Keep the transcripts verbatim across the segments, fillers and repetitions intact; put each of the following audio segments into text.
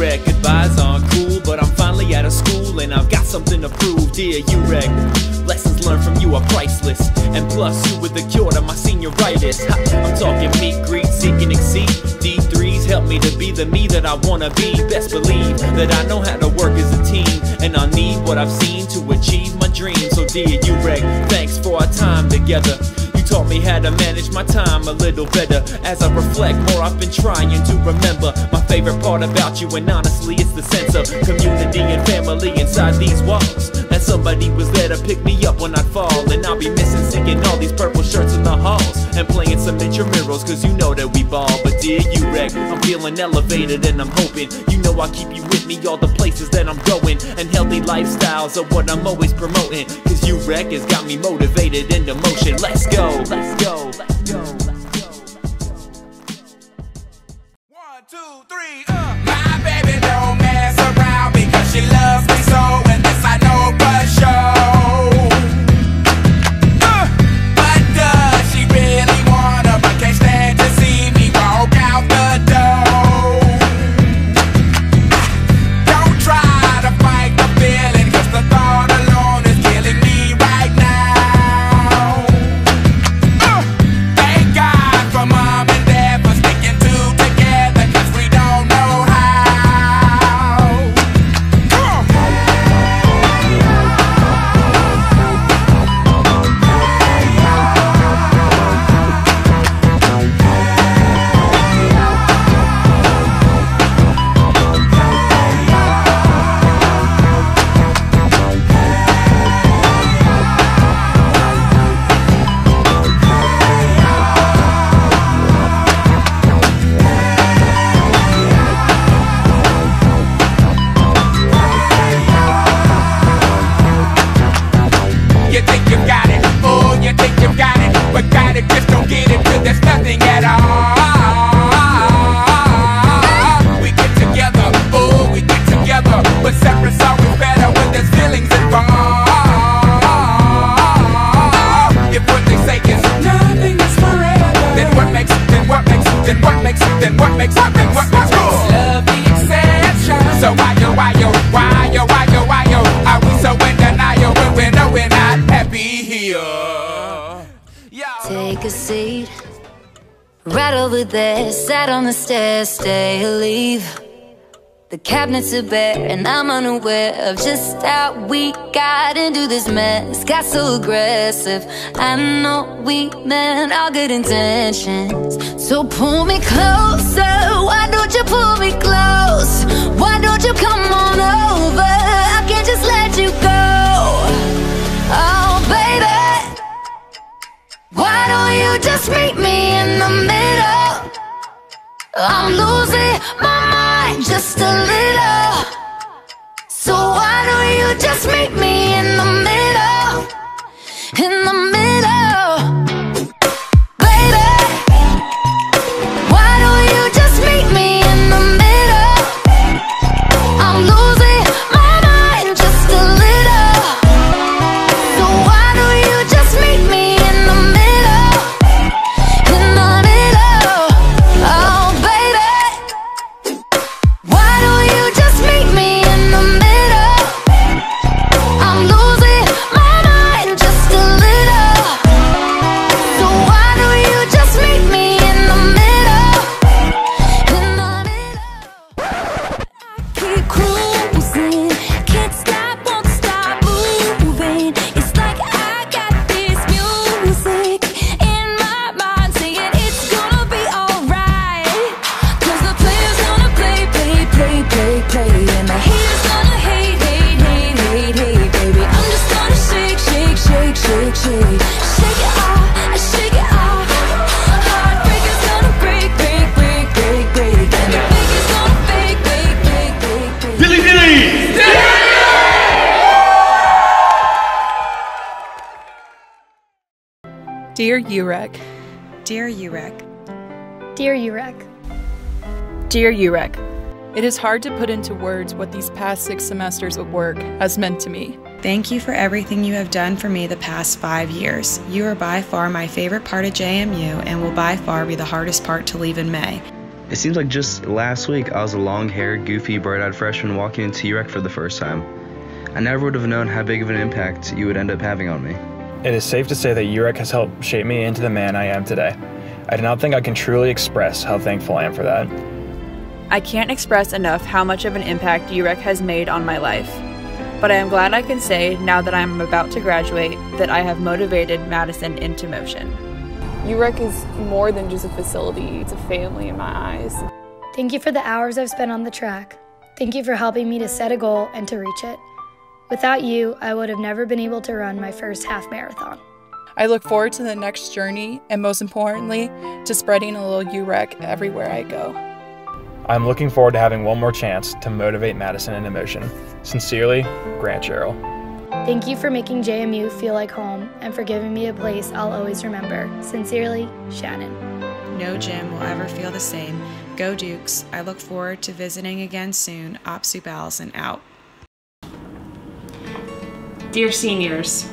U-Rec. Goodbyes aren't cool, but I'm finally out of school and I've got something to prove. Dear U-Rec, lessons learned from you are priceless, and plus you were the cure to my senioritis. Ha, I'm talking meet, greet, seek and exceed. D threes help me to be the me that I wanna be. Best believe that I know how to work as a team, and I'll need what I've seen to achieve my dream. So dear U-Rec, thanks for our time together. You taught me how to manage my time a little better. As I reflect more, I've been trying to remember my favorite part about you, and honestly it's the sense of community and family inside these walls. That somebody was there to pick me up when I fall, and I'll be missing seeing all these purple shirts in the halls and playing some intramurals, cause you know that we ball. But dear U-Rec, I'm feeling elevated and I'm hoping you know I'll keep you with me all the places that I'm going, and healthy lifestyles are what I'm always promoting, cause U-Rec has got me motivated into motion. Let's go, let's go, let's go, let's go, let's go. One, two, three, uh. My baby don't mess around because she loves me so, and this I know for sure. Uh. But does she really wanna, but can't stand to see me walk out the door? Don't try to fight the feeling, cause the thought alone is killing me right now. Uh. Thank God for mom and dad for sticking two together, cause we don't know how. Uh. You think you got it, oh, you think you got it, but got it, just don't get it till there's nothing at all. We get together, oh, we get together, but separate's always better when there's feelings involved. If what they say is nothing is forever, then what makes, then what makes, then what makes, then what makes, then what makes love the exception? So why yo, why yo, why yo, why yo, why yo, are we so in denial when we know we're not happy here? Take a seat, right over there, sat on the stairs, stay or leave. The cabinets are bare and I'm unaware of just how we got into this mess. Got so aggressive, I know we meant all good intentions. So pull me closer, why don't you pull me close? Why don't you come on over, I can't just let you go. Oh baby, why don't you just meet me in the middle? I'm losing my mind just a little. So why don't you just meet me in the middle? In the middle. Baby, why don't you just meet me in the middle? I'm losing my mind just a little. So why don't you just meet me in the middle? In the middle. Oh baby, why don't you just meet me in the middle? I'm losing my mind just a little. So why don't you just meet me in the middle? In the middle. I keep cruising, can't stop, won't stop moving. It's like I got this music in my mind saying it's gonna be alright. Cause the player's gonna play, play, play, play, play, and the haters gonna hate, hate, hate, hate, hate, baby. I'm just gonna shake, shake, shake, shake, shake. Shake it off, shake it off. Heartbreaker's gonna break, break, break, break, break, and the baby's gonna fake, fake, fake, fake, fake. Billy Billy! Dear U-Rec, Dear U-Rec, Dear U-Rec, Dear U-Rec, it is hard to put into words what these past six semesters of work has meant to me. thank you for everything you have done for me the past five years. You are by far my favorite part of J M U and will by far be the hardest part to leave in May. It seems like just last week I was a long-haired, goofy, bright-eyed freshman walking into U R E C for the first time. I never would have known how big of an impact you would end up having on me. It is safe to say that U R E C has helped shape me into the man I am today. I do not think I can truly express how thankful I am for that. I can't express enough how much of an impact U R E C has made on my life. But I am glad I can say, now that I am about to graduate, that I have motivated Madison into motion. U R E C is more than just a facility, it's a family in my eyes. Thank you for the hours I've spent on the track. Thank you for helping me to set a goal and to reach it. Without you, I would have never been able to run my first half marathon. I look forward to the next journey, and most importantly, to spreading a little U R E C everywhere I go. I'm looking forward to having one more chance to motivate Madison into motion. Sincerely, Grant Sherrill. Thank you for making J M U feel like home and for giving me a place I'll always remember. Sincerely, Shannon. No gym will ever feel the same. Go Dukes. I look forward to visiting again soon. Op Soup Allison out. Dear seniors.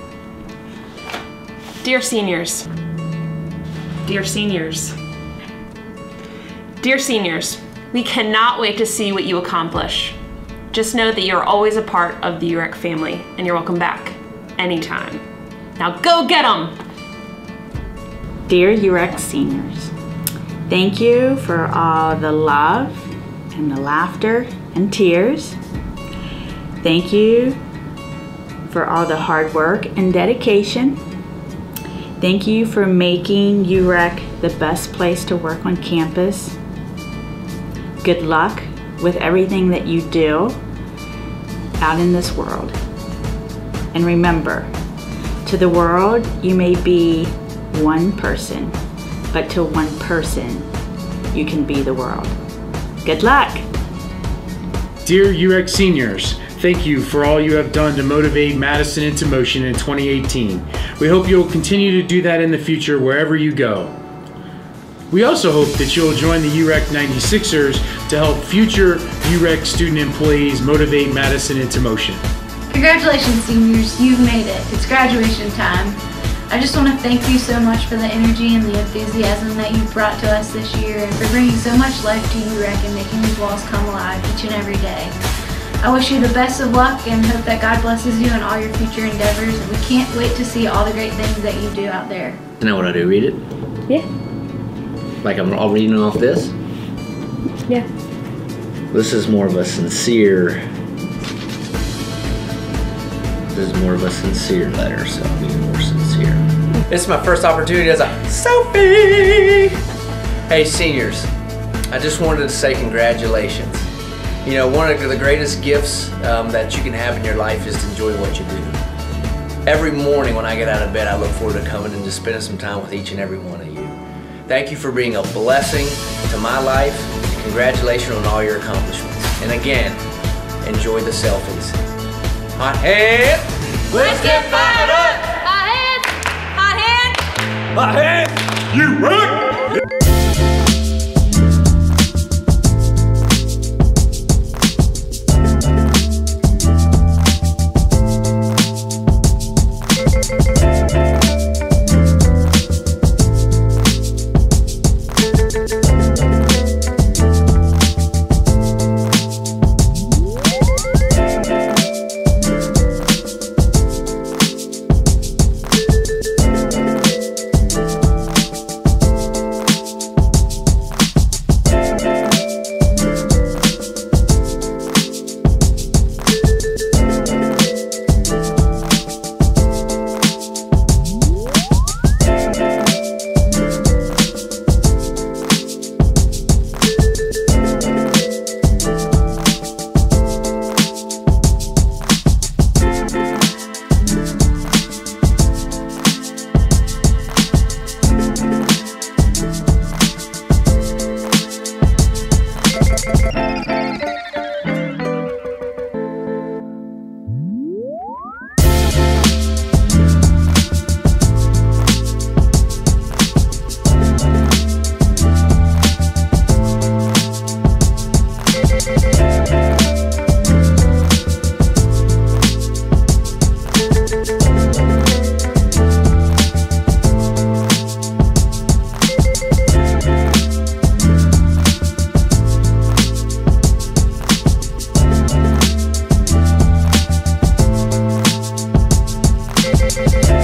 Dear seniors. Dear seniors. Dear seniors, we cannot wait to see what you accomplish. Just know that you're always a part of the U R E C family, and you're welcome back anytime. Now go get them! Dear U R E C seniors, thank you for all the love and the laughter and tears. Thank you for all the hard work and dedication. Thank you for making U R E C the best place to work on campus. Good luck with everything that you do out in this world. And remember, to the world, you may be one person, but to one person, you can be the world. Good luck. Dear U R E C seniors, thank you for all you have done to motivate Madison into motion in twenty eighteen. We hope you'll continue to do that in the future wherever you go. We also hope that you'll join the U R E C ninety-sixers to help future U R E C student employees motivate Madison into motion. Congratulations, seniors, you've made it. It's graduation time. I just want to thank you so much for the energy and the enthusiasm that you've brought to us this year, and for bringing so much life to U R E C and making these walls come alive each and every day. I wish you the best of luck and hope that God blesses you in all your future endeavors. We can't wait to see all the great things that you do out there. You know what I do? Read it? Yeah. Like I'm all reading off this? Yeah. This is more of a sincere, this is more of a sincere letter, so I'll be more sincere. This is my first opportunity as a Sophie! Hey seniors, I just wanted to say congratulations. You know, one of the greatest gifts um, that you can have in your life is to enjoy what you do. Every morning when I get out of bed, I look forward to coming and just spending some time with each and every one of you. Thank you for being a blessing to my life. Congratulations on all your accomplishments. And again, enjoy the selfies. Hot hand! Let's get fired up! Hot hands! Hot hands! Hot hand! You rock! Bye.